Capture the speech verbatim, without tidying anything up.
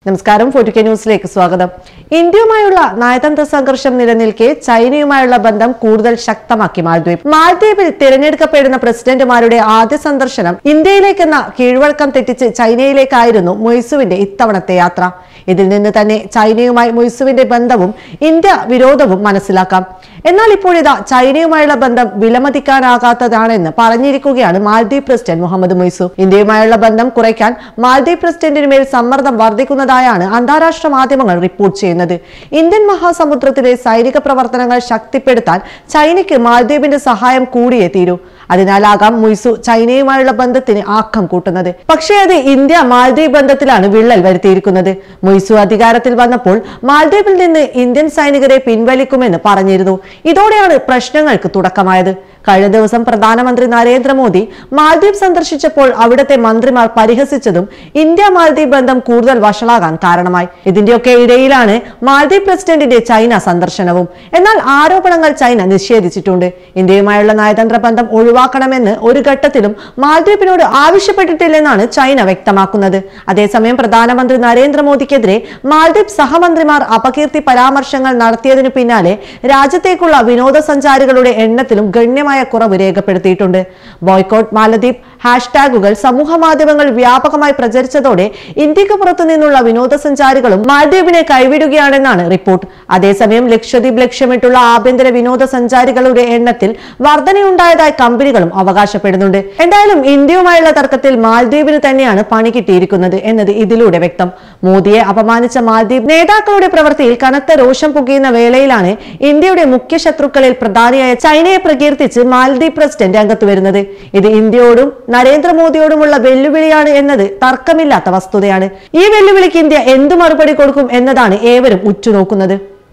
നമസ്കാരം forty K ന്യൂസിലേക്ക് സ്വാഗതം. ഇന്ത്യയുമായുള്ള നയതന്ത്ര സംഘർഷം നിലനിൽക്കെ ചൈനയുമായുള്ള ബന്ധം കൂടുതൽ ശക്തമാക്കി മാൽദ്വീപ്. മാൽദ്വീപിൽ തിരഞ്ഞെടുക്കപ്പെടുന്ന പ്രസിഡന്റുമാരുടെ ആദ്യ സന്ദർശനം ഇന്ത്യയിലേക്കെന്ന കീഴ്വഴക്കം തെറ്റിച്ച് ചൈനയിലേക്കായിരുന്നു മൊയ്സുവിന്റെ ഇത്തവണത്തെ യാത്ര. ഇതിൽ നിന്ന് തന്നെ ചൈനയുമായി മൊയ്സുവിന്റെ ബന്ധവും ഇന്ത്യ വിരോധവും മനസ്സിലാക്കാം. എന്നാൽ ഇപ്പോഴിതാ ചൈനയുമായുള്ള ബന്ധം വിലമതിക്കാനാകാത്തതാണെന്ന് പറഞ്ഞിരിക്കുകയാണ് മാൽദ്വീപ് പ്രസിഡന്റ് മുഹമ്മദ് മൊയ്സു. ഇന്ത്യയുമായുള്ള ബന്ധം കുറയ്ക്കാൻ മാൽദ്വീപ് പ്രസിഡന്റിന് മേൽ സമ്മർദ്ദം വർദ്ധിക്കുന്നതായാണ് അന്താരാഷ്ട്ര മാധ്യമങ്ങൾ റിപ്പോർട്ട് ചെയ്യുന്നത്. ഇന്ത്യൻ മഹാസമുദ്രത്തിലെ സൈനിക പ്രവർത്തനങ്ങൾ ശക്തിപ്പെടുത്താൻ ചൈനയ്ക്ക് മാൽദ്വീപിന്റെ സഹായം കൂടിയേ തീരൂ. അതിനാലാകാം മൊയ്സു ചൈനയുമായുള്ള ബന്ധത്തിന് ആക്കം കൂട്ടുന്നത്. പക്ഷേ അത് ഇന്ത്യ മാൽദ്വീപ് ബന്ധത്തിലാണ് വിള്ളൽ വരുത്തിയിരിക്കുന്നത്. മൊയ്സു അധികാരത്തിൽ വന്നപ്പോൾ മാൽദ്വീപിൽ നിന്ന് ഇന്ത്യൻ സൈനികരെ പിൻവലിക്കുമെന്ന് പറഞ്ഞിരുന്നു. ഇതോടെയാണ് പ്രശ്നങ്ങൾക്ക് തുടക്കമായത്. കഴിഞ്ഞ ദിവസം പ്രധാനമന്ത്രി നരേന്ദ്രമോദി മാൽദ്വീപ് സന്ദർശിച്ചപ്പോൾ അവിടുത്തെ മന്ത്രിമാർ പരിഹസിച്ചതും ഇന്ത്യ മാൽദ്വീപ് ബന്ധം കൂടുതൽ വഷളാകാൻ കാരണമായി. ഇതിന്റെയൊക്കെ ഇടയിലാണ് മാൽദ്വീപ് പ്രസിഡന്റിന്റെ ചൈന സന്ദർശനവും. എന്നാൽ ആരോപണങ്ങൾ ചൈന നിഷേധിച്ചിട്ടുണ്ട്. ഇന്ത്യയുമായുള്ള നയതന്ത്ര ബന്ധം ഒഴിവാക്കണമെന്ന് ഒരു ഘട്ടത്തിലും മാൽദ്വീപിനോട് ആവശ്യപ്പെട്ടിട്ടില്ലെന്നാണ് ചൈന വ്യക്തമാക്കുന്നത്. അതേസമയം പ്രധാനമന്ത്രി നരേന്ദ്രമോദിക്കെതിരെ മാൽദ്വീപ് സഹമന്ത്രിമാർ അപകീർത്തി പരാമർശങ്ങൾ നടത്തിയതിനു പിന്നാലെ രാജ്യത്തേക്കുള്ള വിനോദസഞ്ചാരികളുടെ എണ്ണത്തിലും ഗണ്യമായ കുറവ് രേഖപ്പെടുത്തിയിട്ടുണ്ട്. ബോയ്ക്കോട്ട് മാലദ്വീപ് ഹാഷ്ടാഗുകൾ സമൂഹ മാധ്യമങ്ങൾ വ്യാപകമായി പ്രചരിച്ചതോടെ ഇന്ത്യക്ക് പുറത്തു നിന്നുള്ള വിനോദസഞ്ചാരികളും മാൽദ്വീപിനെ കൈവിടുകയാണെന്നാണ് റിപ്പോർട്ട്. അതേസമയം ലക്ഷദ്വീപ് ലക്ഷ്യമിട്ടുള്ള ആഭ്യന്തര വിനോദസഞ്ചാരികളുടെ എണ്ണത്തിൽ വർധനയുണ്ടായതായി കമ്പനികളും അവകാശപ്പെടുന്നുണ്ട്. എന്തായാലും ഇന്ത്യയുമായുള്ള തർക്കത്തിൽ മാൽദ്വീപിന് തന്നെയാണ് പണി കിട്ടിയിരിക്കുന്നത് എന്നത് ഇതിലൂടെ വ്യക്തം. മോദിയെ അപമാനിച്ച മാൽദ്വീപ് നേതാക്കളുടെ പ്രവൃത്തിയിൽ കനത്ത രോഷം പുകയുന്ന വേളയിലാണ് ഇന്ത്യയുടെ മുഖ്യ ശത്രുക്കളിൽ പ്രധാനിയായ ചൈനയെ പ്രകീർത്തിച്ച് മാൽദ്വീപ് പ്രസിഡന്റ് രംഗത്ത് വരുന്നത്. ഇത് ഇന്ത്യയോടും നരേന്ദ്രമോദിയോടുമുള്ള വെല്ലുവിളിയാണ് എന്നത് തർക്കമില്ലാത്ത വസ്തുതയാണ്. ഈ വെല്ലുവിളിക്ക് ഇന്ത്യ എന്തു മറുപടി കൊടുക്കും എന്നതാണ് ഏവരും ഉറ്റുനോക്കുന്നത്.